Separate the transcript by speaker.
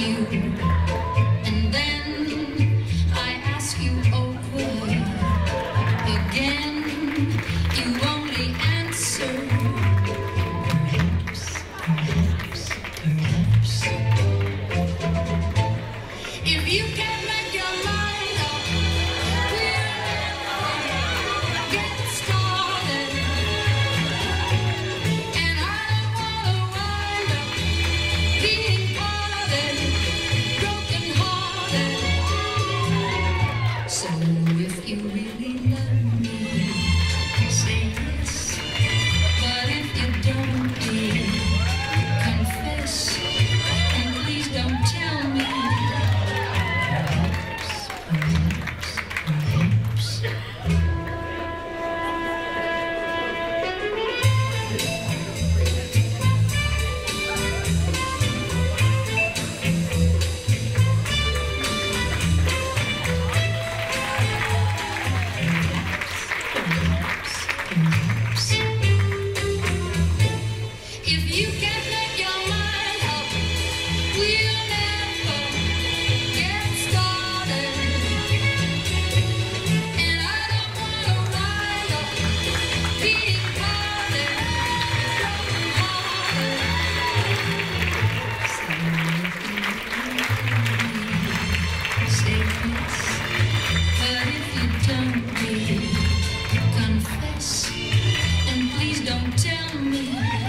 Speaker 1: you, and then I ask you over again. You only answer perhaps, perhaps, perhaps. If you can make your mind up, we'll never get started. And I don't wanna wind up being parted, broken hearted. So if you really love me, say yes. But if you don't, dear, confess. And please don't tell me. Perhaps, perhaps. If you can make your mind up, we'll never get started. And I don't wanna wind up being parted, broken hearted. Say yes, but if you don't, dear, confess, and please don't tell me.